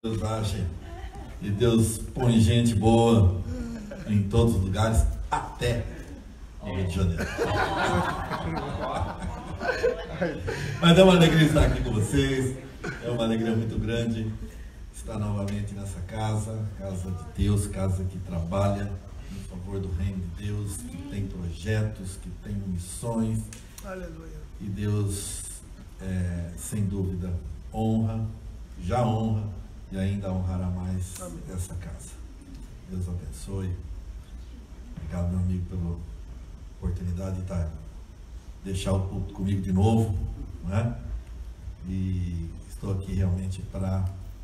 Deus acha e Deus põe gente boa em todos os lugares, até no Rio de Janeiro. Mas é uma alegria estar aqui com vocês, é uma alegria muito grande estar novamente nessa casa, casa de Deus, casa que trabalha em favor do reino de Deus, que tem projetos, que tem missões. Aleluia. E Deus, sem dúvida, já honra e ainda honrará mais essa casa. Deus abençoe. Obrigado, meu amigo, pela oportunidade de deixar o culto comigo de novo, né? E estou aqui realmente para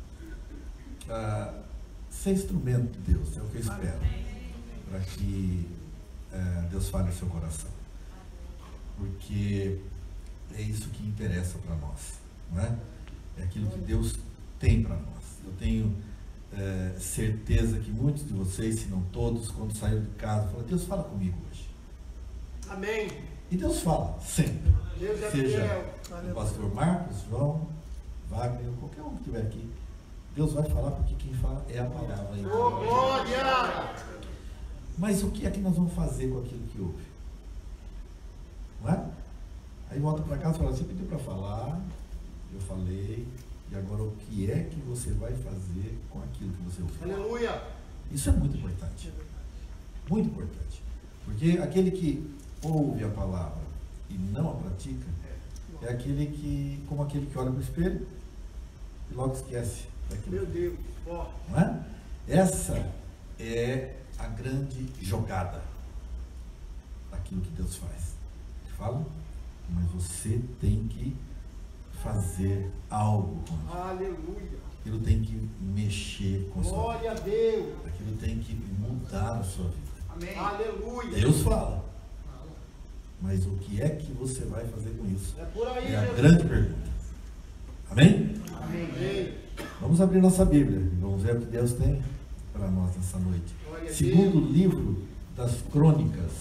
ser instrumento de Deus, é o que eu espero, para que Deus fale no seu coração, porque é isso que interessa para nós, não é? É aquilo que Deus tem para nós. Eu tenho certeza que muitos de vocês, se não todos, quando saíram de casa, falam: Deus fala comigo hoje. Amém. E Deus fala sempre. Deus é Seja fiel. o pastor Marcos, João, Wagner, qualquer um que estiver aqui, Deus vai falar, porque quem fala é a palavra. Ô, glória! Mas o que é que nós vamos fazer com aquilo que ouve? Não é? Aí volta para casa e fala: você pediu para falar, eu falei, e agora o que é que você vai fazer com aquilo que você ouviu? Aleluia! Isso é muito importante. Muito importante. Porque aquele que ouve a palavra e não a pratica, é aquele que, como aquele que olha para o espelho e logo esquece daquilo. Meu Deus! Ó. Não é? Essa é a grande jogada daquilo que Deus faz. Fala, mas você tem que fazer algo com aquilo. Aleluia! Aquilo tem que mexer com a sua vida. Glória a Deus! Aquilo tem que mudar a sua vida. Amém. Aleluia! Deus fala. Mas o que é que você vai fazer com isso? É por aí, É a Jesus. grande pergunta. Amém? Amém. Vamos abrir nossa Bíblia e vamos ver o que Deus tem para nós nessa noite. Glória a Segundo Deus. livro das Crônicas,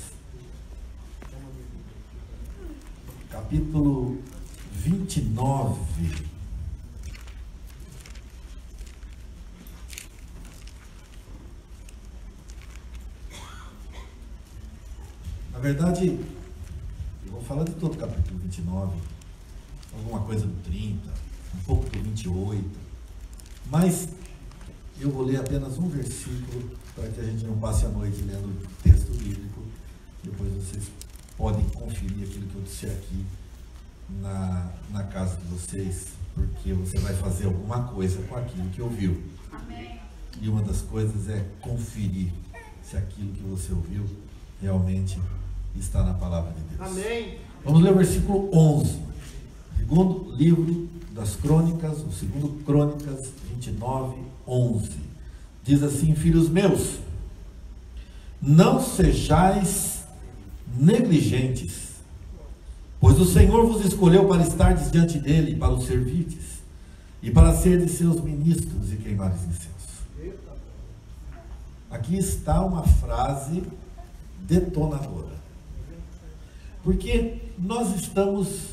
capítulo 29. Na verdade, eu vou falar de todo o capítulo 29, alguma coisa do 30, um pouco do 28, mas eu vou ler apenas um versículo para que a gente não passe a noite lendo o texto bíblico. Depois vocês podem conferir aquilo que eu disse aqui na casa de vocês, porque você vai fazer alguma coisa com aquilo que ouviu. Amém. E uma das coisas é conferir se aquilo que você ouviu realmente está na palavra de Deus. Amém. Vamos ler o versículo 11. Segundo livro das Crônicas, o segundo Crônicas 29, 11. Diz assim: filhos meus, não sejais negligentes, pois o Senhor vos escolheu para estardes diante dele, para o servirdes, e para serdes seus ministros e queimares incenso. Aqui está uma frase detonadora. Porque nós estamos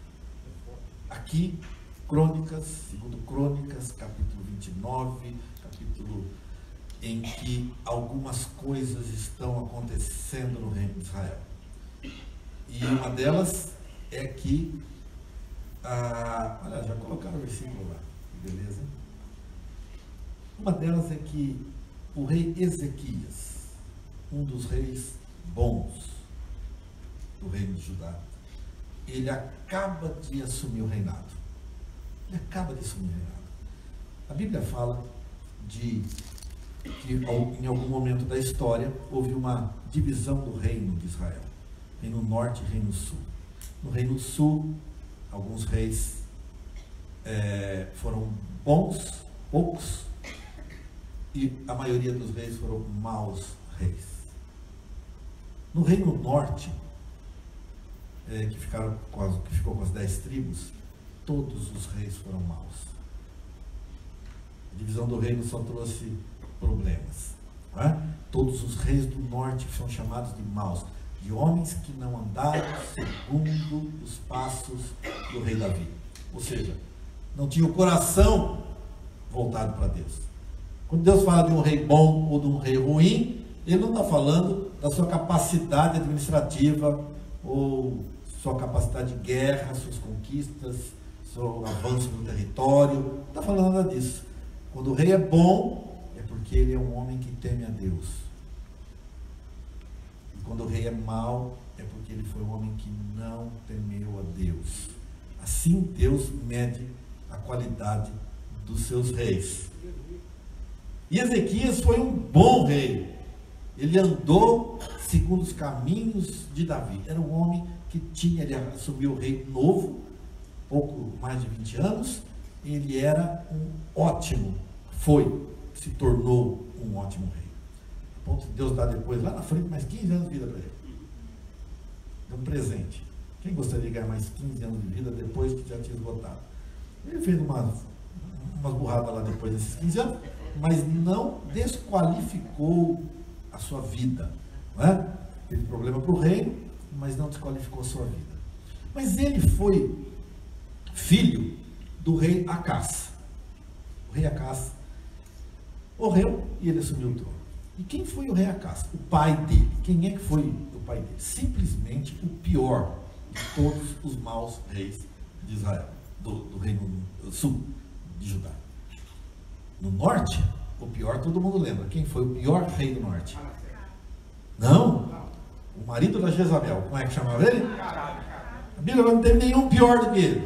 aqui, Crônicas, segundo Crônicas, capítulo 29, capítulo em que algumas coisas estão acontecendo no reino de Israel. E uma delas é que, olha, já colocaram o versículo lá, beleza? Uma delas é que o rei Ezequias, um dos reis bons do reino de Judá, ele acaba de assumir o reinado. Ele acaba de assumir o reinado. A Bíblia fala que em algum momento da história houve uma divisão do reino de Israel. Reino Norte e Reino Sul. No Reino Sul, alguns reis foram bons, poucos, e a maioria dos reis foram maus reis. No Reino Norte, que ficou com as 10 tribos, todos os reis foram maus. A divisão do reino só trouxe problemas. Não é? Todos os reis do norte são chamados de maus, de homens que não andaram segundo os passos do rei Davi. Ou seja, não tinha o coração voltado para Deus. Quando Deus fala de um rei bom ou de um rei ruim, Ele não está falando da sua capacidade administrativa ou sua capacidade de guerra, suas conquistas, seu avanço no território. Não está falando nada disso. Quando o rei é bom, é porque ele é um homem que teme a Deus. E quando o rei é mau, é porque ele foi um homem que não temeu a Deus. Assim Deus mede a qualidade dos seus reis. E Ezequias foi um bom rei. Ele andou segundo os caminhos de Davi. Era um homem que ele assumiu o rei novo, pouco mais de 20 anos. Ele era um ótimo, se tornou um ótimo rei. A ponto de Deus dar depois, lá na frente, mais 15 anos de vida para ele. Deu um presente. Quem gostaria de ganhar mais 15 anos de vida depois que já tinha esgotado? Ele fez umas burradas lá depois desses 15 anos, mas não desqualificou a sua vida. Não é? Teve problema para o reino, mas não desqualificou a sua vida. Mas ele foi filho do rei Acás. O rei Acás morreu e ele assumiu o trono. E quem foi o rei Acás? O pai dele. Quem é que foi o pai dele? Simplesmente o pior de todos os maus reis de Israel, do reino sul de Judá. No norte, o pior todo mundo lembra. Quem foi o pior rei do norte? Não? O marido da Jezabel. Como é que chamava ele? A Bíblia não teve nenhum pior do que ele.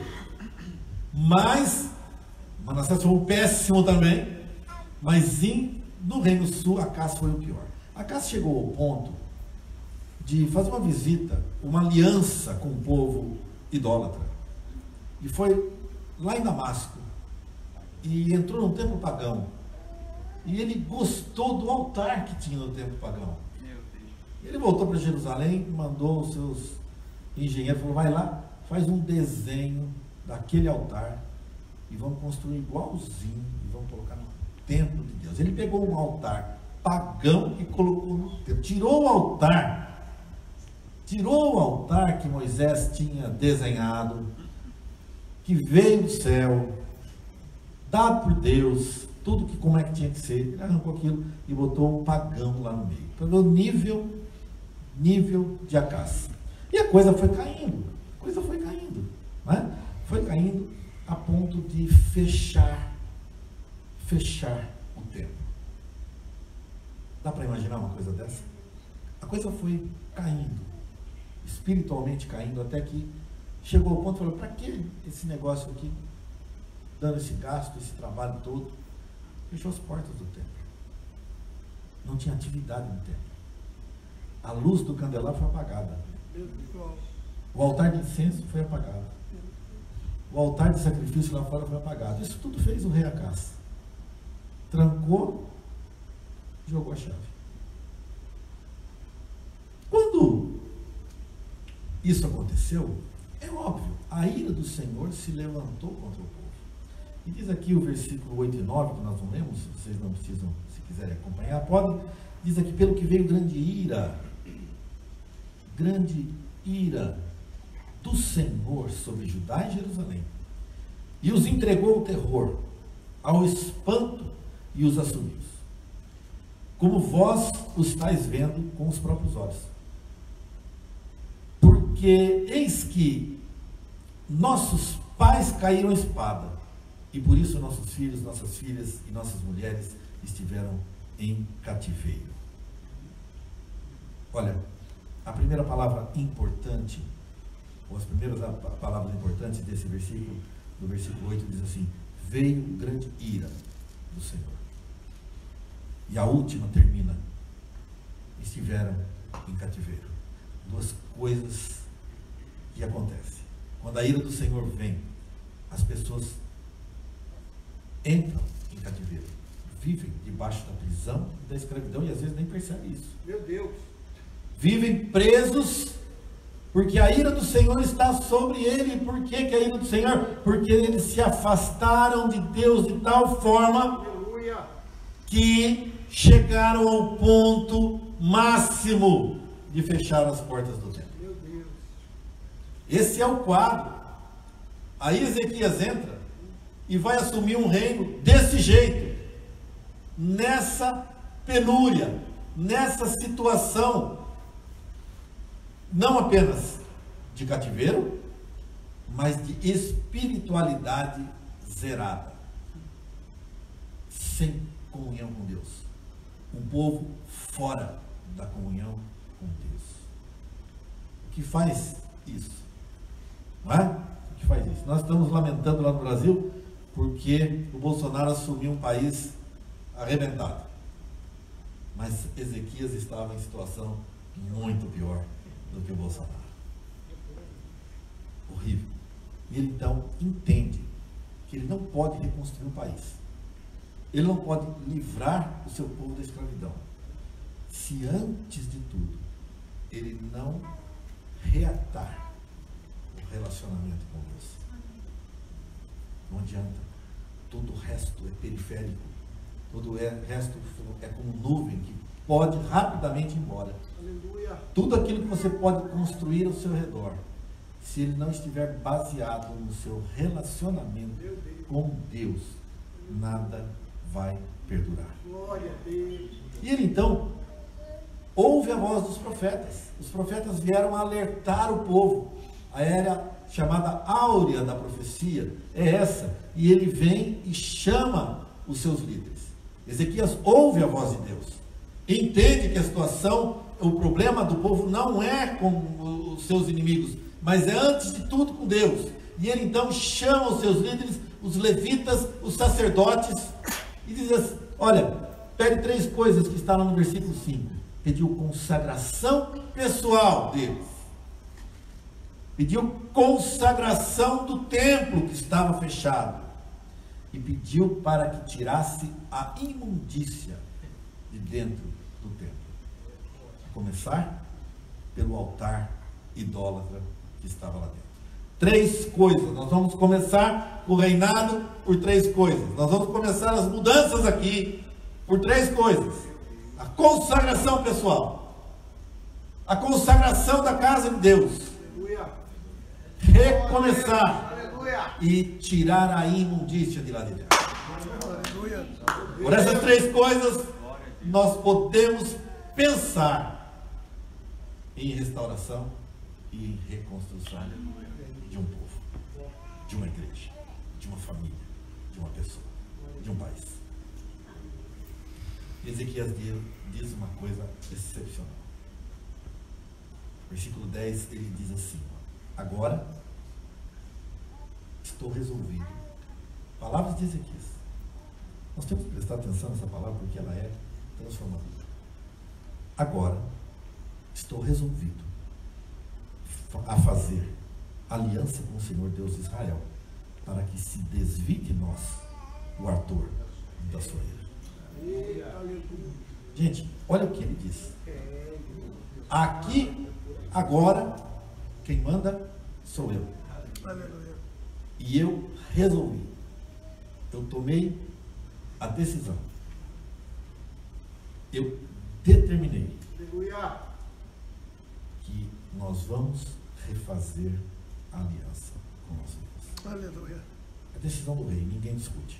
Mas Manassés foi um péssimo também. Mas no reino sul, Acás foi o pior. Acás chegou ao ponto de fazer uma visita, uma aliança com o povo idólatra. E foi lá em Damasco. E entrou no templo pagão. E ele gostou do altar que tinha no templo pagão. Ele voltou para Jerusalém, mandou os seus engenheiros, falou, vai lá, faz um desenho daquele altar e vamos construir igualzinho e vamos colocar no templo de Deus. Ele pegou um altar pagão e colocou no templo. Tirou o altar que Moisés tinha desenhado, que veio do céu, dado por Deus, tudo que como é que tinha que ser. Ele arrancou aquilo e botou um pagão lá no meio. Para ver o nível de Acás. E a coisa foi caindo. Né? Foi caindo a ponto de fechar o templo. Dá para imaginar uma coisa dessa? A coisa foi caindo, espiritualmente caindo, até que chegou ao ponto de falar, para que esse negócio aqui, dando esse gasto, esse trabalho todo? Fechou as portas do templo. Não tinha atividade no templo. A luz do candelabro foi apagada. O altar de incenso foi apagado. O altar de sacrifício lá fora foi apagado. Isso tudo fez o rei Acás. Trancou, jogou a chave. Quando isso aconteceu, é óbvio, a ira do Senhor se levantou contra o povo. E diz aqui o versículo 8 e 9, que nós não lemos, vocês não precisam, se quiserem acompanhar, podem. Diz aqui, pelo que veio grande ira do Senhor sobre Judá e Jerusalém, e os entregou ao terror, ao espanto e os assumiu, como vós os estáis vendo com os próprios olhos. Porque eis que nossos pais caíram à espada, e por isso nossos filhos, nossas filhas e nossas mulheres estiveram em cativeiro. Olha, a primeira palavra importante, ou as primeiras palavras importantes desse versículo, do versículo 8, diz assim, veio grande ira do Senhor. E a última termina, estiveram em cativeiro. Duas coisas que acontecem. Quando a ira do Senhor vem, as pessoas entram em cativeiro, vivem debaixo da prisão e da escravidão e às vezes nem percebem isso. Meu Deus! Vivem presos, porque a ira do Senhor está sobre ele. Por que a ira do Senhor? Porque eles se afastaram de Deus de tal forma, Aleluia! Que chegaram ao ponto máximo de fechar as portas do templo. Meu Deus! Esse é o quadro. Aí Ezequias entra e vai assumir um reino desse jeito, nessa penúria, nessa situação, não apenas de cativeiro, mas de espiritualidade zerada, sem comunhão com Deus, um povo fora da comunhão com Deus. O que faz isso? Não é? O que faz isso? Nós estamos lamentando lá no Brasil porque o Bolsonaro assumiu um país arrebentado. Mas Ezequias estava em situação muito pior do que o Bolsonaro. Horrível. E ele então entende que ele não pode reconstruir o país. Ele não pode livrar o seu povo da escravidão se antes de tudo ele não reatar o relacionamento com Deus. Não adianta. Todo o resto é periférico. Todo o resto é como nuvem que pode rapidamente ir embora. Aleluia. Tudo aquilo que você pode construir ao seu redor, se ele não estiver baseado no seu relacionamento com Deus, nada vai perdurar. Glória a Deus. E ele então ouve a voz dos profetas. Os profetas vieram alertar o povo. A era chamada áurea da profecia é essa. E ele vem e chama os seus líderes. Ezequias ouve a voz de Deus. Entende que a situação, o problema do povo não é com os seus inimigos, mas é antes de tudo com Deus. E ele então chama os seus líderes, os levitas, os sacerdotes, e diz assim, olha, pede 3 coisas que estão no versículo 5. Pediu consagração pessoal deles. Pediu consagração do templo que estava fechado. E pediu para que tirasse a imundícia de dentro do templo. A começar pelo altar idólatra que estava lá dentro. 3 coisas. Nós vamos começar o reinado por 3 coisas. Nós vamos começar as mudanças aqui por 3 coisas. A consagração pessoal. A consagração da casa de Deus. Aleluia. Recomeçar. Aleluia. E tirar a imundícia de lá de dentro. Aleluia. Por essas 3 coisas, nós podemos pensar em restauração e em reconstrução de um povo, de uma igreja, de uma família, de uma pessoa, de um país. Ezequias diz uma coisa excepcional. Versículo 10, ele diz assim, agora estou resolvido. Palavras de Ezequias. Nós temos que prestar atenção nessa palavra porque ela é transformadora. Agora estou resolvido a fazer aliança com o Senhor Deus de Israel, para que se desvie de nós o ardor da sua ira. Gente, olha o que ele diz. Aqui, agora, quem manda sou eu. E eu resolvi. Eu tomei a decisão. Eu determinei Aleluia. que nós vamos refazer a aliança com o nosso Deus. Aleluia. A decisão do rei, ninguém discute.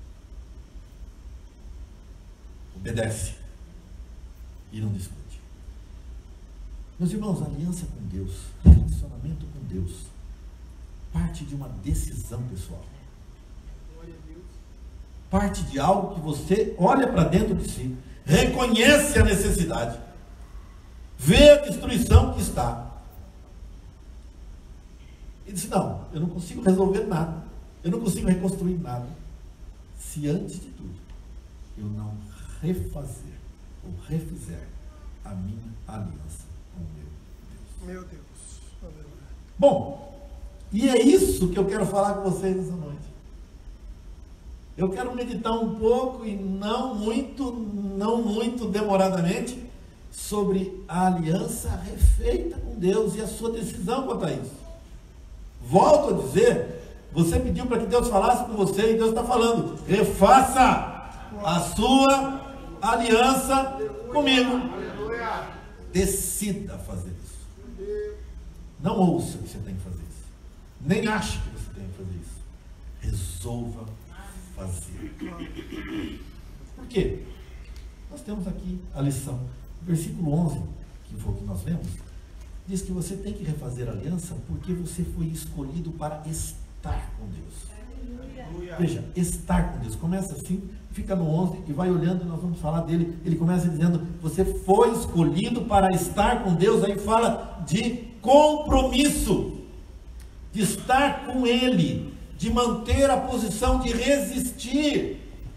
Obedece e não discute. Meus irmãos, a aliança com Deus, relacionamento com Deus, parte de uma decisão pessoal. Glória a Deus. Parte de algo que você olha para dentro de si, reconhece a necessidade, vê a destruição que está. E diz, não, eu não consigo resolver nada, eu não consigo reconstruir nada, se antes de tudo, eu não refazer, ou refizer a minha aliança com o meu Deus. Meu Deus. Aleluia. Bom, e é isso que eu quero falar com vocês nessa noite. Eu quero meditar um pouco e não muito demoradamente sobre a aliança refeita com Deus e a sua decisão quanto a isso. Volto a dizer, você pediu para que Deus falasse com você e Deus está falando, refaça a sua aliança comigo. Aleluia. Decida fazer isso. Não ouça que você tem que fazer isso. Nem ache que você tem que fazer isso. resolva fazer. Por quê? Nós temos aqui a lição. O versículo 11, que foi o que nós lemos, diz que você tem que refazer a aliança porque você foi escolhido para estar com Deus. Veja, estar com Deus. Começa assim, fica no 11 e vai olhando e nós vamos falar dele. Ele começa dizendo, você foi escolhido para estar com Deus. Aí fala de compromisso, de estar com Ele, de manter a posição de resistir,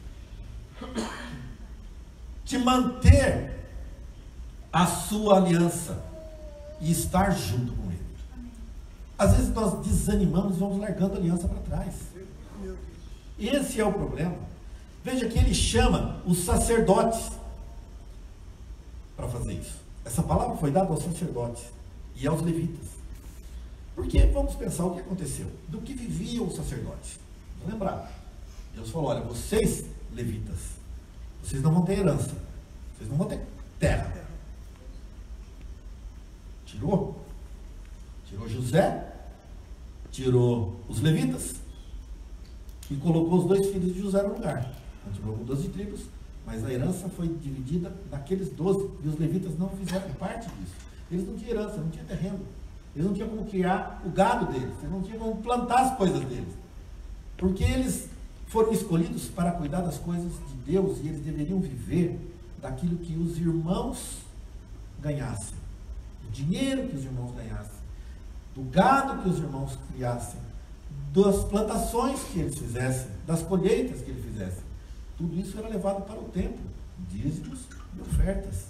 de manter a sua aliança e estar junto com Ele. Às vezes nós desanimamos e vamos largando a aliança para trás. Esse é o problema. Veja que ele chama os sacerdotes para fazer isso. Essa palavra foi dada aos sacerdotes e aos levitas. Porque vamos pensar o que aconteceu. Do que viviam os sacerdotes? Vamos lembrar. Deus falou, olha, vocês, levitas, vocês não vão ter herança. Vocês não vão ter terra. Tirou José, tirou os levitas e colocou os 2 filhos de José no lugar. Continuou com 12 tribos, mas a herança foi dividida naqueles 12, e os levitas não fizeram parte disso. Eles não tinham herança, não tinham terreno, eles não tinham como criar o gado deles, eles não tinham como plantar as coisas deles, porque eles foram escolhidos para cuidar das coisas de Deus, e eles deveriam viver daquilo que os irmãos ganhassem, do dinheiro que os irmãos ganhassem, do gado que os irmãos criassem, das plantações que eles fizessem, das colheitas que eles fizessem. Tudo isso era levado para o templo, dízimos e ofertas.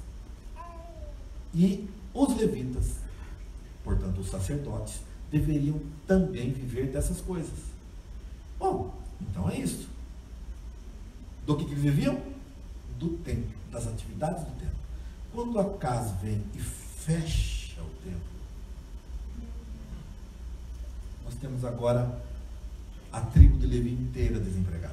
E os levitas, portanto os sacerdotes, deveriam também viver dessas coisas. Bom, então é isso. Do que eles viviam? Do templo, das atividades do templo. Quando a casa vem e fecha o templo, nós temos agora a tribo de Levi inteira desempregada.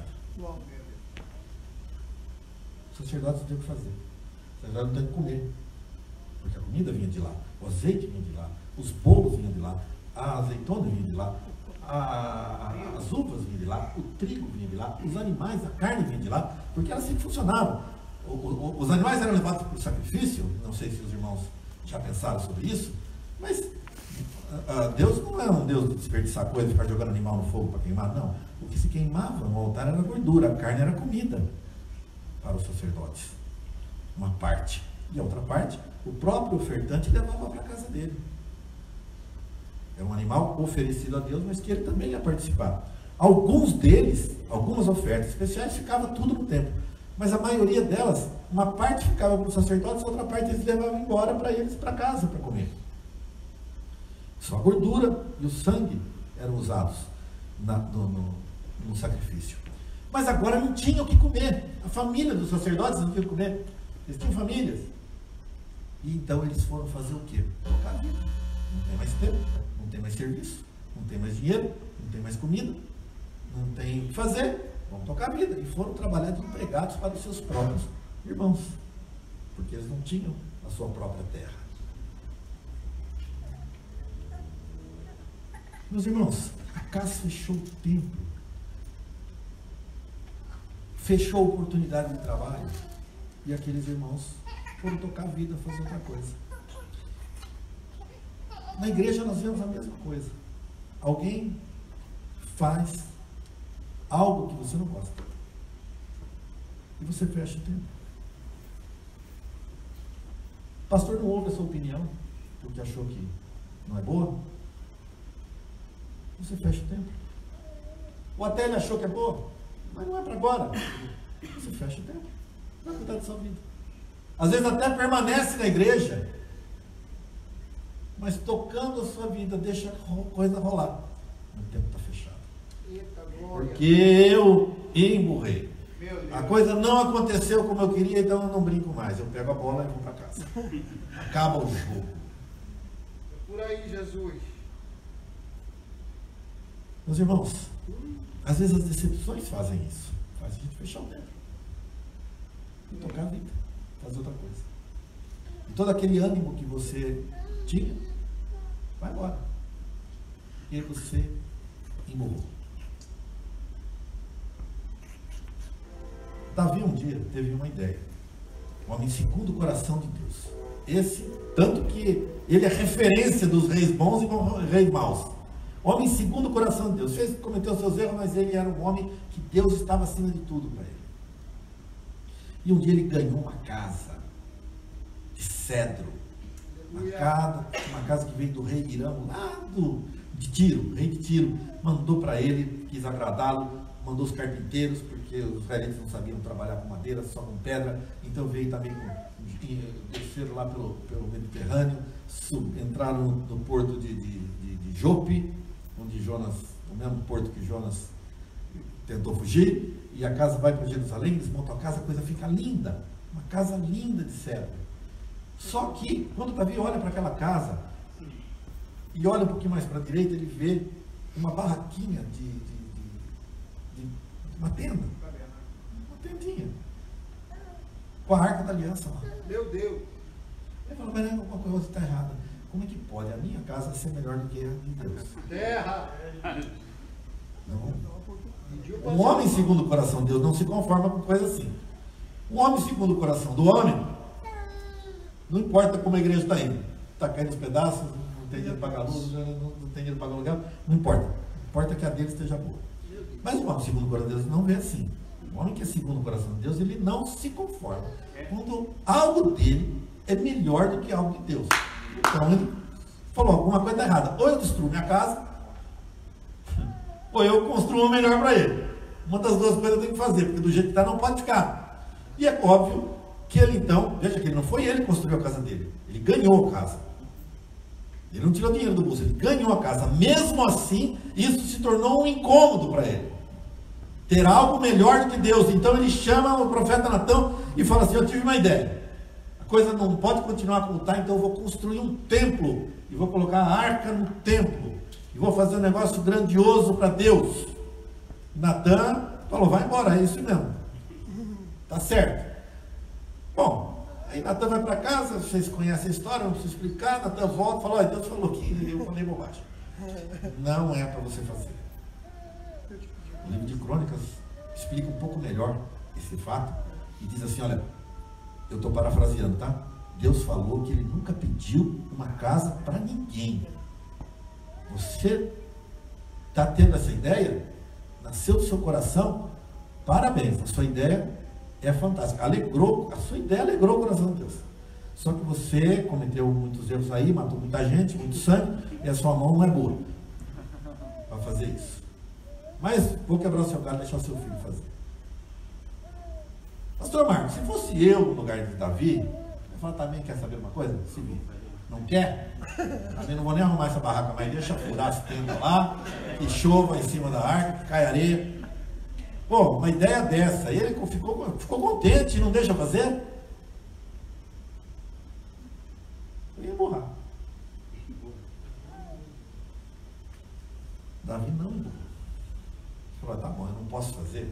Os sacerdotes não têm o que fazer. Os sacerdotes não têm o que comer. Porque a comida vinha de lá, o azeite vinha de lá, os bolos vinham de lá, a azeitona vinha de lá, as uvas vinham de lá, o trigo vinha de lá, os animais, a carne vinha de lá, porque era assim que funcionava. Os animais eram levados para o sacrifício, não sei se os irmãos já pensaram sobre isso, mas Deus não é um Deus de desperdiçar coisas e ficar jogando animal no fogo para queimar, não. O que se queimava no altar era gordura, a carne era comida para os sacerdotes. Uma parte. E a outra parte, o próprio ofertante levava para a casa dele. Era um animal oferecido a Deus, mas que ele também ia participar. Alguns deles, algumas ofertas especiais, ficava tudo no templo. Mas a maioria delas, uma parte ficava para os sacerdotes, a outra parte eles levavam embora para eles, para casa, para comer. Só a gordura e o sangue eram usados no sacrifício. Mas agora não tinha o que comer. A família dos sacerdotes não tinha o que comer. Eles tinham famílias. E então eles foram fazer o quê? Tocar a vida. Não tem mais tempo, não tem mais serviço, não tem mais dinheiro, não tem mais comida, não tem o que fazer. Vamos tocar a vida. E foram trabalhar de empregados para os seus próprios irmãos. Porque eles não tinham a sua própria terra. Meus irmãos, a casa fechou o templo. Fechou a oportunidade de trabalho. E aqueles irmãos foram tocar a vida, fazer outra coisa. Na igreja nós vemos a mesma coisa. Alguém faz algo que você não gosta. E você fecha o tempo. O pastor não ouve a sua opinião, porque achou que não é boa. Você fecha o tempo. Ou até ele achou que é boa, mas não é para agora. Você fecha o tempo. Vai cuidar da sua vida. Às vezes até permanece na igreja, mas tocando a sua vida, deixa a coisa rolar. O tempo está fechado. Porque eu emburrei. A coisa não aconteceu como eu queria, então eu não brinco mais. Eu pego a bola e vou para casa. Acaba o jogo. Por aí, Jesus. Meus irmãos, às vezes as decepções fazem isso. Faz a gente fechar o tempo. E tocar a vida. Fazer outra coisa. E todo aquele ânimo que você tinha, vai embora. E você emburrou. Davi um dia teve uma ideia. Um homem segundo o coração de Deus. Esse, tanto que ele é referência dos reis bons e reis maus. Homem segundo o coração de Deus. Cometeu seus erros, mas ele era um homem que Deus estava acima de tudo para ele. E um dia ele ganhou uma casa de cedro. Uma casa que veio do rei Irão, lá de Tiro, rei de Tiro. Mandou para ele, quis agradá-lo, mandou os carpinteiros, porque os israelitas não sabiam trabalhar com madeira, só com pedra. Então veio também, desceram lá pelo Mediterrâneo, entraram no porto de Jope, onde Jonas, o mesmo porto que Jonas tentou fugir, e a casa vai para Jerusalém, eles montam a casa, a coisa fica linda, uma casa linda de cedro. Só que, quando Davi olha para aquela casa, e olha um pouquinho mais para a direita, ele vê uma barraquinha de uma tenda, uma tendinha, com a arca da aliança lá. Meu Deus! Ele falou, mas alguma coisa está errada. Como é que pode a minha casa ser melhor do que a de Deus? Terra! Não. Um homem segundo o coração de Deus não se conforma com coisa assim. Um homem segundo o coração do homem, não importa como a igreja está indo, está caindo os pedaços, não tem dinheiro para pagar luz, não tem dinheiro para pagar aluguel, não importa. Importa que a dele esteja boa. Mas o homem segundo o coração de Deus não vê assim. O homem que é segundo o coração de Deus, ele não se conforma quando algo dele é melhor do que algo de Deus. Então ele falou, alguma coisa está errada. Ou eu destruo minha casa, ou eu construo uma melhor para ele. Uma das duas coisas eu tenho que fazer, porque do jeito que está não pode ficar. E é óbvio que ele então, veja que ele não foi ele que construiu a casa dele, ele ganhou a casa. Ele não tirou dinheiro do bolso, ele ganhou a casa. Mesmo assim, isso se tornou um incômodo para ele. Ter algo melhor do que Deus. Então ele chama o profeta Natão e fala assim, eu tive uma ideia. A coisa não pode continuar como está, então eu vou construir um templo. E vou colocar a arca no templo. E vou fazer um negócio grandioso para Deus. Natã falou, vai embora, é isso mesmo. Tá certo. Bom, aí Natã vai para casa, vocês conhecem a história, não preciso explicar. Natã volta e fala, olha, Deus falou que eu falei bobagem. Não é para você fazer. O livro de Crônicas explica um pouco melhor esse fato e diz assim, olha, eu estou parafraseando, tá? Deus falou que ele nunca pediu uma casa para ninguém. Você está tendo essa ideia? Nasceu do seu coração? Parabéns, a sua ideia é fantástica. A sua ideia alegrou o coração de Deus. Só que você cometeu muitos erros aí, matou muita gente, muito sangue, e a sua mão não é boa para fazer isso. Mas vou quebrar o seu galho e deixar o seu filho fazer. Pastor Marcos, se fosse eu no lugar de Davi, eu falo, também quer saber uma coisa? Se vir. Não quer? Também não vou nem arrumar essa barraca, mas deixa furar as tendas lá, que chova em cima da arca, que cai areia. Pô, uma ideia dessa, ele ficou contente, não deixa fazer? Eu ia borrar. Davi não borrou. Falou, tá bom, eu não posso fazer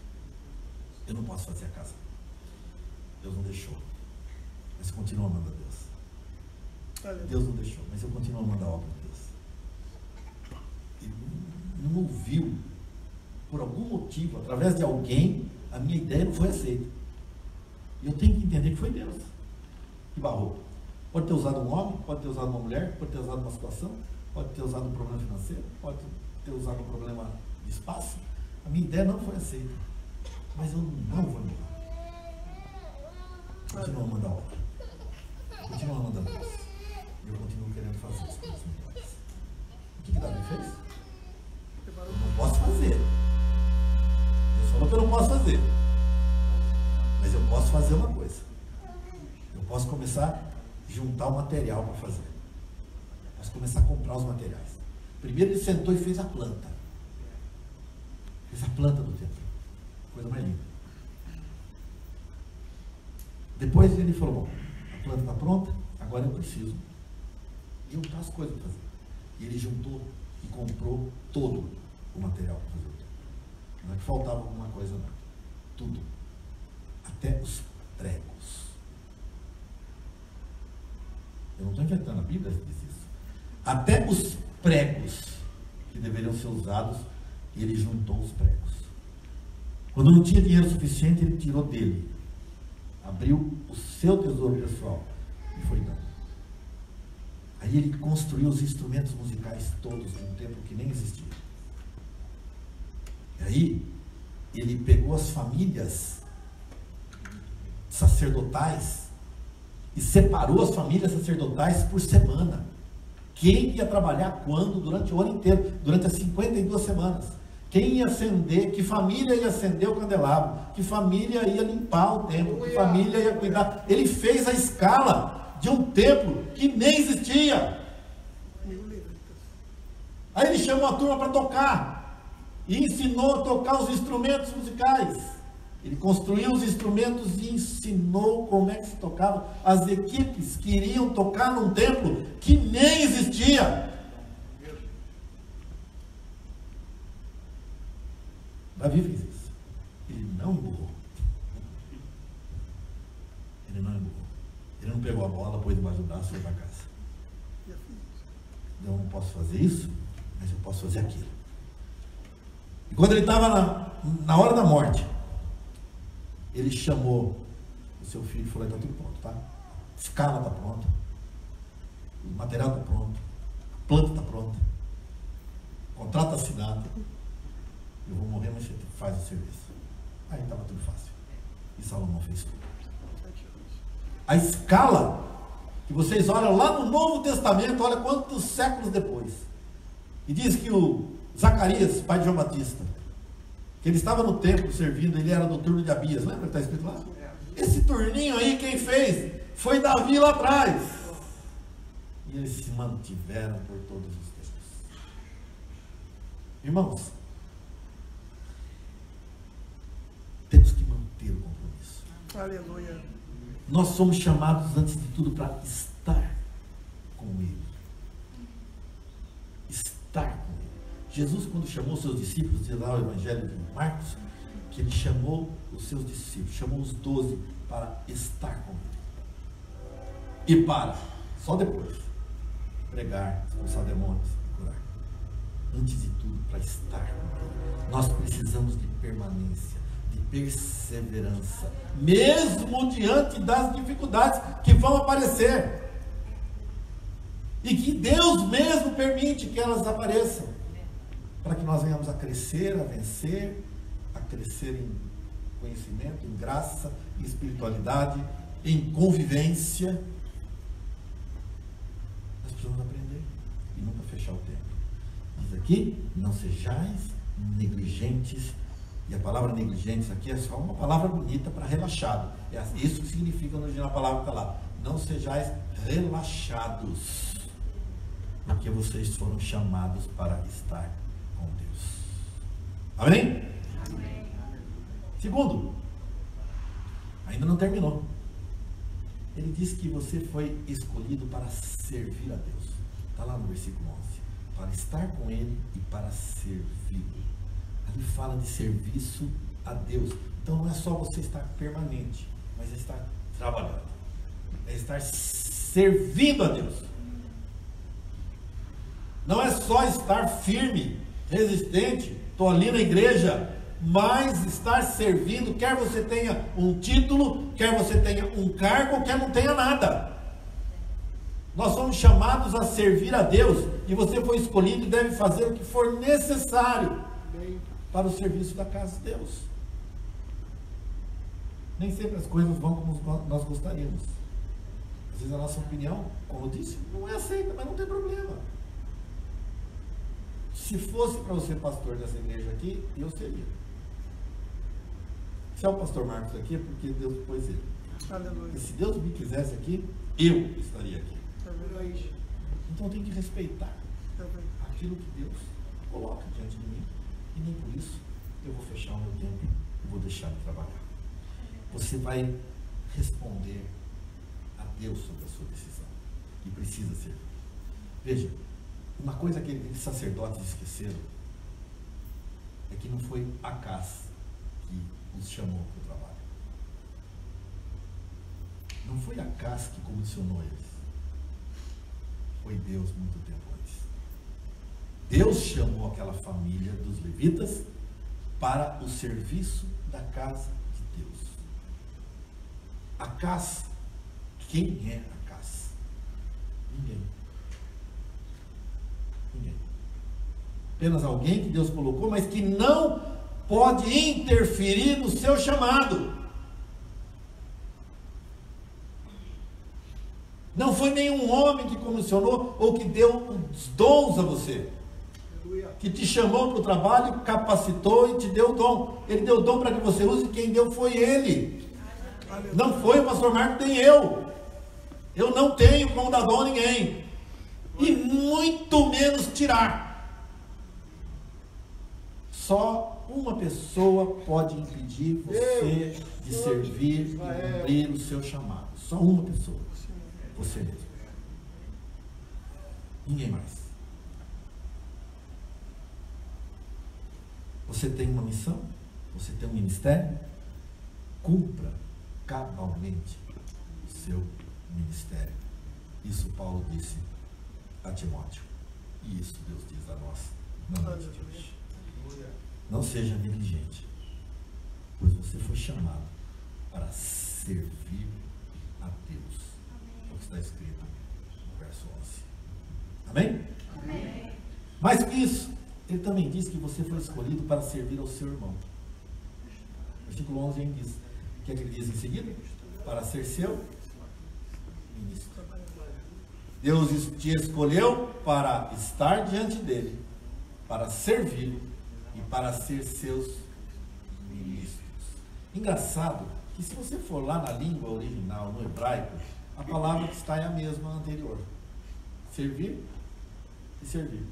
a casa. Deus não deixou. Mas continua amando a Deus. Deus não deixou, mas eu continuo amando a obra de Deus. E não ouviu, por algum motivo, através de alguém, a minha ideia não foi aceita. E eu tenho que entender que foi Deus que barrou. Pode ter usado um homem, pode ter usado uma mulher, pode ter usado uma situação, pode ter usado um problema financeiro, pode ter usado um problema de espaço. A minha ideia não foi aceita. Mas eu não vou embora. Continuo amando a obra. Continuo amando a Deus. E eu continuo querendo fazer as coisas melhores. O que Davi fez? Eu não posso fazer. Deus falou que eu não posso fazer. Mas eu posso fazer uma coisa. Eu posso começar a juntar o material para fazer. Eu posso começar a comprar os materiais. Primeiro ele sentou e fez a planta. Fez a planta do templo. Coisa mais linda. Depois ele falou, bom, a planta está pronta, agora eu preciso juntar as coisas para fazer. E ele juntou e comprou todo o material para fazer o templo. Não é que faltava alguma coisa não. Tudo. Até os pregos. Eu não estou inventando, a Bíblia diz isso. Até os pregos que deveriam ser usados, ele juntou os pregos. Quando não tinha dinheiro suficiente, ele tirou dele, abriu o seu tesouro pessoal e foi dando. Aí ele construiu os instrumentos musicais todos num templo que nem existia. E aí ele pegou as famílias sacerdotais e separou as famílias sacerdotais por semana. Quem ia trabalhar quando durante o ano inteiro, durante as 52 semanas. Quem ia acender, que família ia acender o candelabro, que família ia limpar o templo, que família ia cuidar. Ele fez a escala de um templo que nem existia. Aí ele chamou a turma para tocar e ensinou a tocar os instrumentos musicais. Ele construiu os instrumentos e ensinou como é que se tocava. As equipes que iriam tocar num templo que nem existia. Davi fez isso. Ele não emburrou. Ele não emburrou. Ele não pegou a bola, pôs debaixo do braço e foi para casa. Eu não posso fazer isso, mas eu posso fazer aquilo. E quando ele estava na hora da morte, ele chamou o seu filho e falou: está tudo pronto, tá? A escala está pronta, o material está pronto, a planta está pronta, o contrato está assinado. Eu vou morrer, mas você faz o serviço. Aí estava tudo fácil. E Salomão fez tudo. A escala que vocês olham lá no Novo Testamento, olha quantos séculos depois. E diz que o Zacarias, pai de João Batista, que ele estava no templo servindo, ele era do turno de Abias, lembra que está escrito lá? Esse turninho aí, quem fez? Foi Davi lá atrás. E eles se mantiveram por todos os tempos. Irmãos, temos que manter o compromisso. Aleluia. Nós somos chamados, antes de tudo, para estar com Ele. Estar com Ele. Jesus, quando chamou os seus discípulos, diz lá o Evangelho de Marcos, que ele chamou os seus discípulos, chamou os 12 para estar com Ele. E para, só depois, pregar, expulsar demônios, curar. Antes de tudo, para estar com Ele. Nós precisamos de permanência, de perseverança, mesmo diante das dificuldades que vão aparecer. E que Deus mesmo permite que elas apareçam, para que nós venhamos a crescer, a vencer, a crescer em conhecimento, em graça, em espiritualidade, em convivência. Nós precisamos aprender e nunca fechar o tempo. Diz aqui: não sejais negligentes. E a palavra negligentes aqui é só uma palavra bonita para relaxado. É isso que significa no original a palavra que está lá. Não sejais relaxados, porque vocês foram chamados para estar com Deus. Amém? Amém. Segundo, ainda não terminou. Ele diz que você foi escolhido para servir a Deus. Está lá no versículo 11. Para estar com Ele e para servir. Ali fala de serviço a Deus. Então não é só você estar permanente, mas é estar trabalhando. É estar servindo a Deus. Não é só estar firme, resistente, estou ali na igreja, mas estar servindo, quer você tenha um título, quer você tenha um cargo, quer não tenha nada. Nós somos chamados a servir a Deus, e você foi escolhido e deve fazer o que for necessário para o serviço da casa de Deus. Nem sempre as coisas vão como nós gostaríamos. Às vezes a nossa opinião, como eu disse, não é aceita, mas não tem problema. Se fosse para você pastor dessa igreja aqui, eu seria. Se é o pastor Marcos aqui, é porque Deus pôs ele. Aleluia. E se Deus me quisesse aqui, eu estaria aqui. Aleluia. Então eu tenho que respeitar aquilo que Deus coloca diante de mim. E nem por isso eu vou fechar o meu tempo e vou deixar de trabalhar. Você vai responder a Deus sobre a sua decisão. E precisa ser. Veja, uma coisa que aqueles sacerdotes esqueceram é que não foi Acaz que os chamou para o trabalho. Não foi Acaz que comissionou eles. Foi Deus muito tempo antes. Deus chamou aquela família dos levitas para o serviço da casa de Deus. Acás, quem é Acás? Ninguém. Ninguém. Apenas alguém que Deus colocou, mas que não pode interferir no seu chamado. Não foi nenhum homem que comissionou ou que deu os dons a você. Que te chamou para o trabalho, capacitou e te deu o dom. Ele deu o dom para que você use, quem deu foi Ele. Não foi o pastor Marcos, nem eu. Eu não tenho como dar dom a ninguém. E muito menos tirar. Só uma pessoa pode impedir você de servir e cumprir o seu chamado. Só uma pessoa. Você mesmo. Ninguém mais. Você tem uma missão, você tem um ministério, cumpra cabalmente o seu ministério. Isso Paulo disse a Timóteo. E isso Deus diz a nós na noite de hoje. Não seja negligente, pois você foi chamado para servir a Deus. É o que está escrito no verso 11. Amém? Amém. Mais que isso, ele também diz que você foi escolhido para servir ao seu irmão. Versículo 11 ele diz, o que é que ele diz em seguida? Para ser seu ministro. Deus te escolheu para estar diante dele, para servi-lo e para ser seus ministros. Engraçado que se você for lá na língua original, no hebraico, a palavra que está é a mesma anterior. Servir e servir.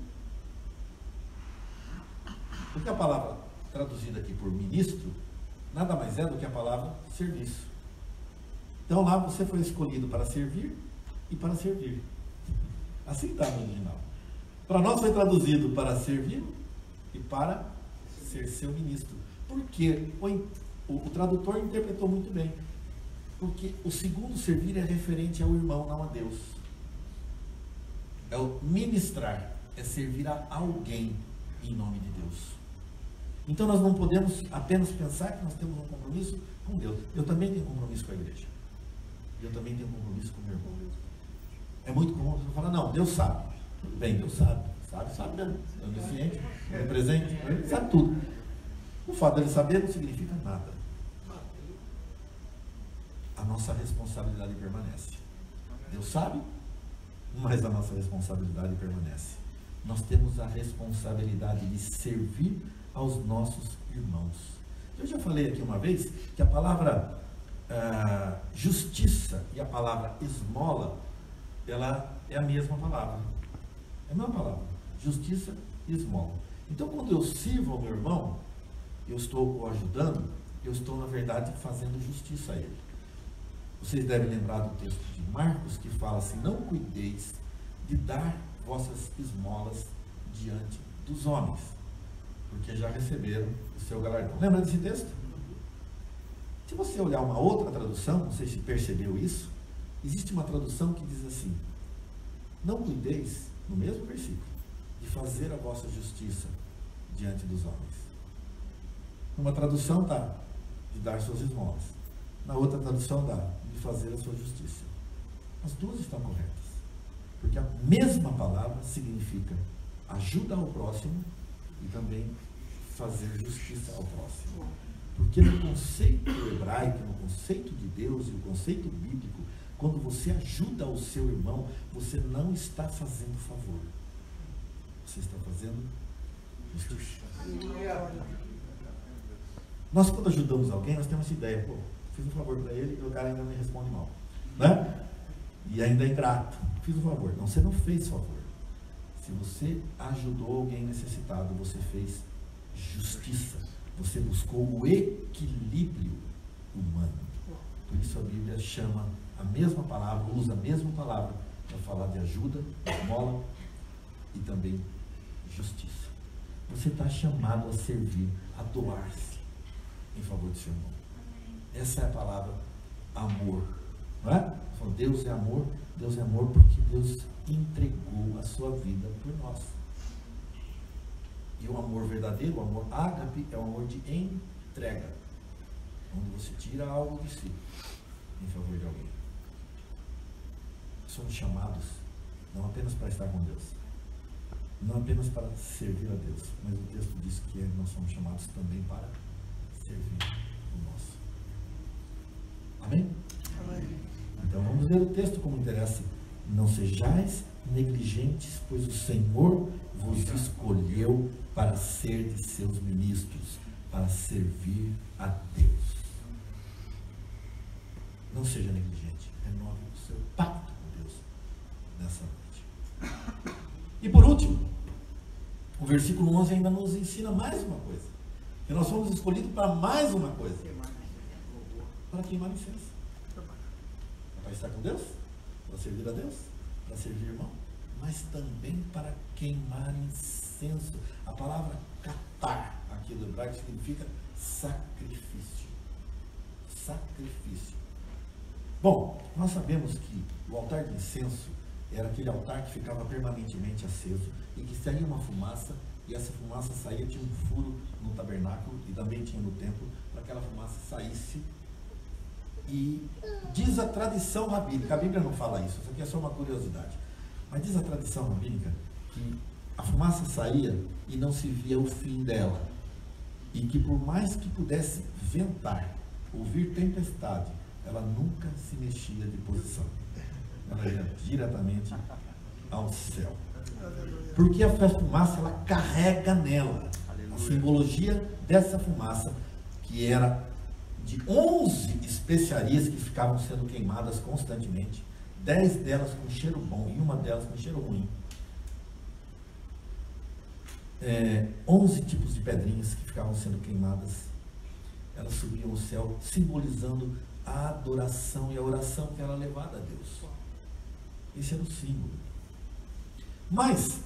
Porque a palavra traduzida aqui por ministro, nada mais é do que a palavra serviço. Então lá você foi escolhido para servir e para servir. Assim está no original. Para nós foi traduzido para servir e para ser seu ministro. Porque o tradutor interpretou muito bem. Porque o segundo servir é referente ao irmão, não a Deus. É o ministrar, é servir a alguém em nome de Deus. Então nós não podemos apenas pensar que nós temos um compromisso com Deus. Eu também tenho compromisso com a igreja. Eu também tenho compromisso com o meu irmão. É muito comum você falar, não, Deus sabe. Tudo bem, Deus sabe. Sabe mesmo. É onisciente, é presente, ele sabe tudo. O fato dele saber não significa nada. A nossa responsabilidade permanece. Deus sabe, mas a nossa responsabilidade permanece. Nós temos a responsabilidade de servir aos nossos irmãos. Eu já falei aqui uma vez que a palavra justiça e a palavra esmola, ela é a mesma palavra. É a mesma palavra. Justiça e esmola. Então, quando eu sirvo ao meu irmão, eu estou o ajudando, eu estou, na verdade, fazendo justiça a ele. Vocês devem lembrar do texto de Marcos, que fala assim, não cuideis de dar vossas esmolas diante dos homens, porque já receberam o seu galardão. Lembra desse texto? Se você olhar uma outra tradução, não sei se percebeu isso, existe uma tradução que diz assim, não cuideis, no mesmo versículo, de fazer a vossa justiça diante dos homens. Uma tradução dá de dar suas esmolas, na outra tradução dá de fazer a sua justiça. As duas estão corretas, porque a mesma palavra significa ajuda ao próximo e também fazer justiça ao próximo. Porque no conceito hebraico, no conceito de Deus e no conceito bíblico, quando você ajuda o seu irmão, você não está fazendo favor. Você está fazendo justiça. Nós, quando ajudamos alguém, nós temos essa ideia, pô, fiz um favor para ele e o cara ainda me responde mal. Né? E ainda é ingrato. Fiz um favor. Não, você não fez favor. Se você ajudou alguém necessitado, você fez justiça. Você buscou o equilíbrio humano. Por isso a Bíblia chama a mesma palavra, usa a mesma palavra para falar de ajuda, esmola e também justiça. Você está chamado a servir, a doar-se em favor do seu irmão. Essa é a palavra amor. Não é? Deus é amor porque Deus entregou a sua vida por nós. E o amor verdadeiro, o amor ágape, é o amor de entrega, onde você tira algo de si em favor de alguém. Somos chamados não apenas para estar com Deus, não apenas para servir a Deus, mas o texto diz que nós somos chamados também para servir o nosso. Amém? Amém. Então vamos ler o texto como interessa. Não sejais negligentes, pois o Senhor vos escolheu para ser de seus ministros, para servir a Deus. Não seja negligente, renove o seu pacto com Deus nessa noite. E por último, o versículo 11 ainda nos ensina mais uma coisa, que nós fomos escolhidos para mais uma coisa, para queimar incenso. Para estar com Deus, para servir a Deus, para servir o irmão, mas também para queimar incenso. A palavra catar, aqui do hebraico, significa sacrifício. Sacrifício. Bom, nós sabemos que o altar de incenso era aquele altar que ficava permanentemente aceso e que saía uma fumaça, e essa fumaça saía, tinha um furo no tabernáculo e também tinha no templo, para que aquela fumaça saísse. E diz a tradição rabínica, a Bíblia não fala isso aqui é só uma curiosidade, mas diz a tradição rabínica que a fumaça saía e não se via o fim dela, e que por mais que pudesse ventar, ouvir tempestade, ela nunca se mexia de posição, ela ia diretamente ao céu, porque a fumaça ela carrega nela a simbologia dessa fumaça, que era de 11 especiarias que ficavam sendo queimadas constantemente, 10 delas com cheiro bom e uma delas com cheiro ruim. 11 tipos de pedrinhas que ficavam sendo queimadas, elas subiam ao céu, simbolizando a adoração e a oração que era levada a Deus. Esse era o símbolo. Mas,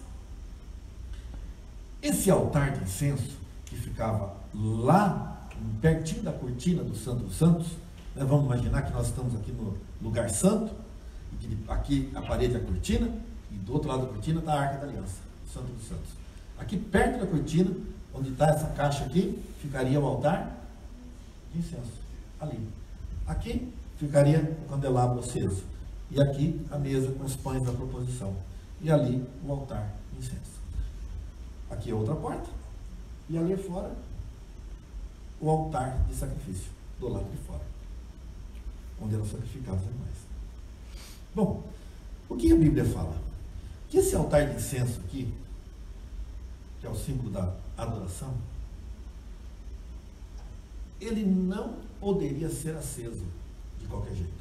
esse altar de incenso, que ficava lá, pertinho da cortina do Santo dos Santos, né? Vamos imaginar que nós estamos aqui no lugar santo, e que aqui a parede é a cortina, e do outro lado da cortina está a Arca da Aliança, o Santo dos Santos. Aqui perto da cortina, onde está essa caixa aqui, ficaria o altar de incenso, ali. Aqui ficaria o candelabro aceso, e aqui a mesa com os pães da proposição, e ali o altar de incenso. Aqui é outra porta, e ali fora o altar de sacrifício, do lado de fora, onde eram sacrificados os animais. Bom, o que a Bíblia fala? Que esse altar de incenso aqui, que é o símbolo da adoração, ele não poderia ser aceso de qualquer jeito.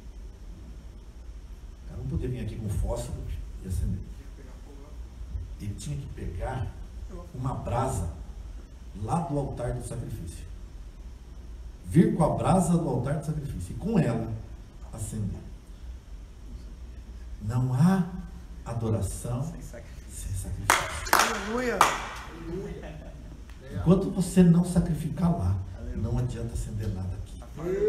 O cara não poderia vir aqui com fósforo e acender. Ele tinha que pegar uma brasa lá do altar do sacrifício. Vir com a brasa do altar do sacrifício e com ela acender. Não há adoração sem sacrifício. Aleluia. Enquanto você não sacrificar lá, não adianta acender nada aqui.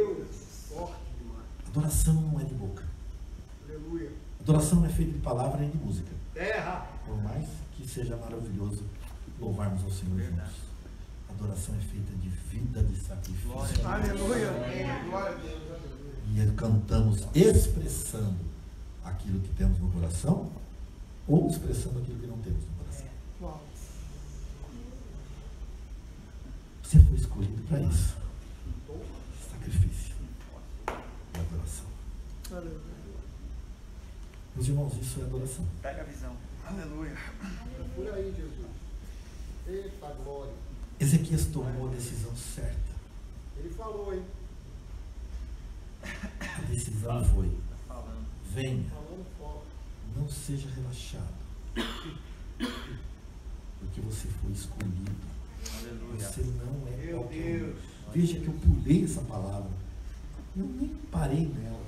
Adoração não é de boca. Aleluia. Adoração não é feita de palavra nem de música. Terra. Por mais que seja maravilhoso louvarmos ao Senhor juntos. Adoração é feita de vida de sacrifício. Aleluia. Glória a Deus. E cantamos expressando aquilo que temos no coração ou expressando aquilo que não temos no coração. Uau. Você foi escolhido para isso. Sacrifício e adoração. Aleluia. Meus irmãos, isso é adoração. Pega a visão. Aleluia. Por aí, Jesus. Eita glória. Ezequias tomou a decisão certa. Ele falou, hein? A decisão foi: Falando. venha, Falando forte. não seja relaxado, porque você foi escolhido. Aleluia. Você não é Meu qualquer um. Deus. Veja que eu pulei essa palavra. Eu nem parei nela.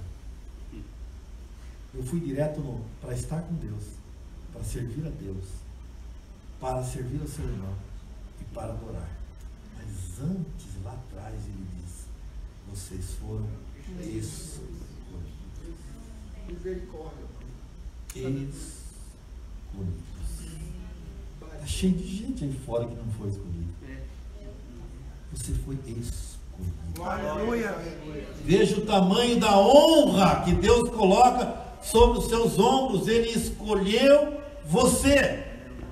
Eu fui direto para estar com Deus, para servir a Deus, para servir ao seu irmão e para adorar. Mas antes, lá atrás, ele diz: vocês foram escolhidos. Misericórdia. Escolhidos. Está cheio de gente aí fora que não foi escolhido. Você foi escolhido. Aleluia. Veja o tamanho da honra que Deus coloca sobre os seus ombros. Ele escolheu você.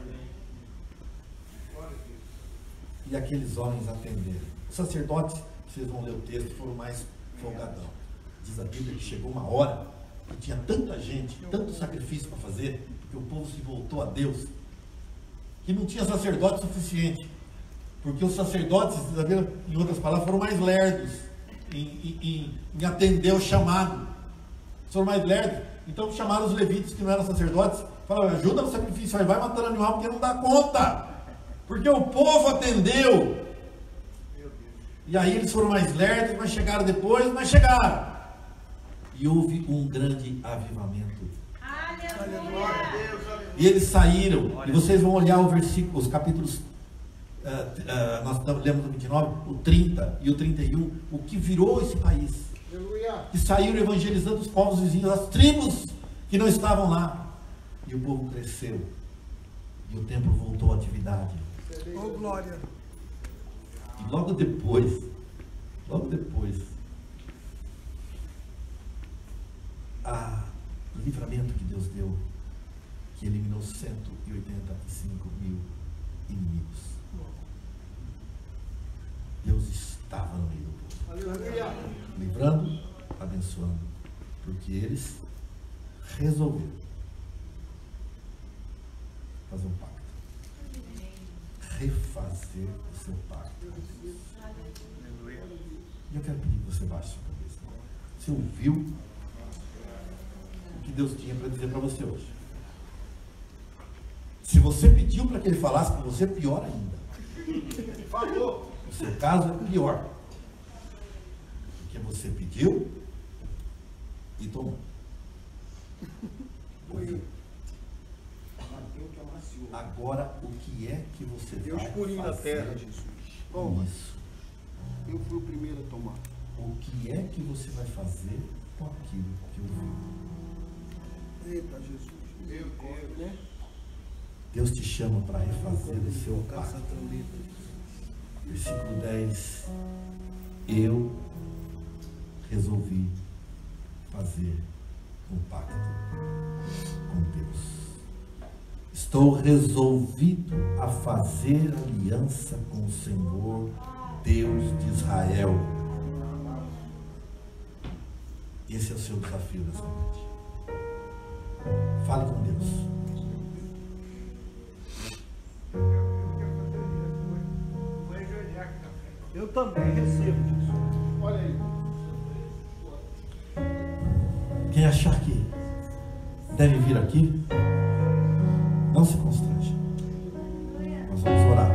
E aqueles homens atenderam. Os sacerdotes, vocês vão ler o texto, foram mais folgadão. Diz a Bíblia que chegou uma hora que tinha tanta gente, tanto sacrifício para fazer, porque o povo se voltou a Deus, que não tinha sacerdote suficiente. Porque os sacerdotes, em outras palavras, foram mais lerdos em atender o chamado. Foram mais lerdos. Então chamaram os levitas que não eram sacerdotes, falaram: ajuda no sacrifício, vai matando animal porque não dá conta. Porque o povo atendeu. E aí eles foram mais lerdos, mas chegaram depois, mas chegaram. E houve um grande avivamento. Aleluia. E eles saíram. E vocês vão olhar o versículo, os capítulos. Nós lemos o 29, o 30 e o 31, o que virou esse país. Aleluia. Que saíram evangelizando os povos vizinhos, as tribos que não estavam lá. E o povo cresceu. E o templo voltou à atividade. Oh, glória. E logo depois, o livramento que Deus deu, que eliminou 185 mil inimigos. Deus estava no meio do povo. Aleluia. Livrando, abençoando, porque eles resolveram fazer um pacto, refazer o seu pacto. E eu quero pedir que você baixe a sua cabeça. Você ouviu o que Deus tinha para dizer para você hoje? Se você pediu para que Ele falasse com você, pior ainda. Falou. O seu caso é pior. Porque você pediu e tomou. Ouviu. Agora, o que é que você Deus vai purinho da fazer terra, Jesus. com isso? Eu fui o primeiro a tomar. O que é que você vai fazer com aquilo que ouviu? Eita, Jesus. Meu Deus, né? Deus te chama para refazer o seu pacto. Versículo 10. Eu resolvi fazer um pacto com Deus. Estou resolvido a fazer aliança com o Senhor, Deus de Israel. Esse é o seu desafio dessa noite. Fale com Deus. Eu também recebo disso. Olha aí. Quem achar que deve vir aqui, não se constrange. Nós vamos orar.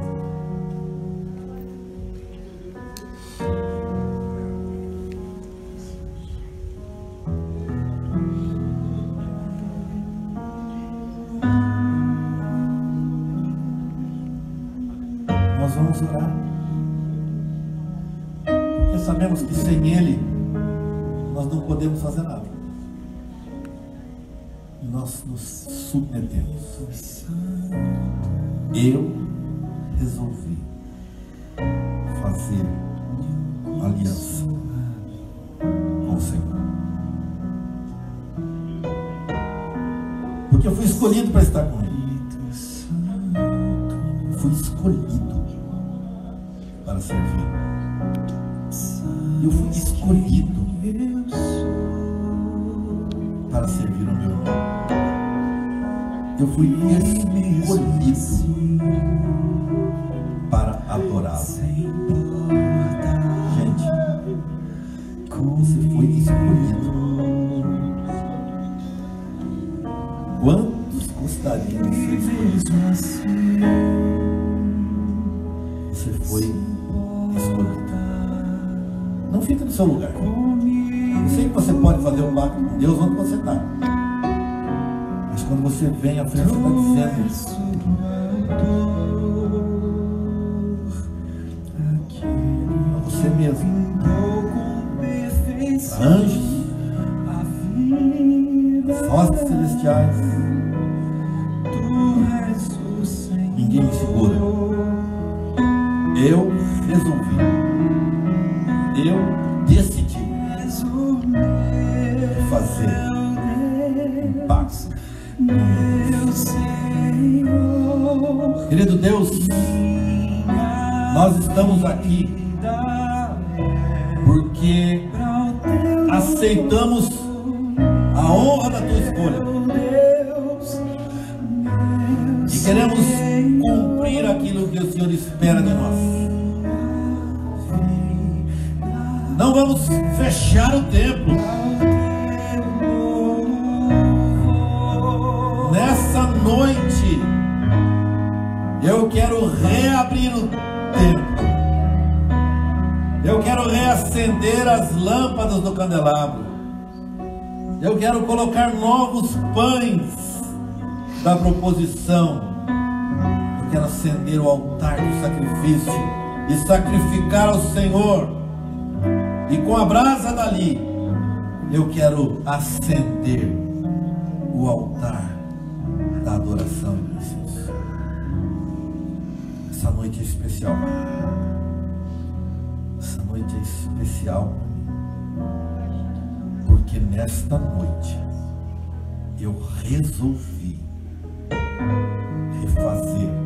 Nós vamos orar. Porque sabemos que sem Ele nós não podemos fazer nada. E nós nos submetemos. Eu resolvi fazer aliança com o Senhor. Porque eu fui escolhido para estar com Ele. Eu fui escolhido para servir. Eu fui escolhido para servir ao meu irmão. Eu fui escolhido para adorá-lo. Gente, você foi escolhido. Quantos gostariam de ser escolhidos? Você foi escolhido. Não fica no seu lugar. Eu sei que você pode fazer um pacto com Deus onde você está. Mas quando você vem à frente, você está dizendo isso. A você mesmo. Para anjos. Hostes celestiais. Ninguém me segura. Eu resolvi. Eu decidi fazer um pacto. Querido Deus, nós estamos aqui porque aceitamos a honra da tua escolha e queremos cumprir aquilo que o Senhor espera de nós. Não vamos fechar o templo. Nessa noite eu quero reabrir o templo. Eu quero reacender as lâmpadas do candelabro. Eu quero colocar novos pães da proposição. Eu quero acender o altar do sacrifício e sacrificar ao Senhor. E com a brasa dali, eu quero acender o altar da adoração e do incenso. Essa noite é especial. Essa noite é especial porque nesta noite eu resolvi refazer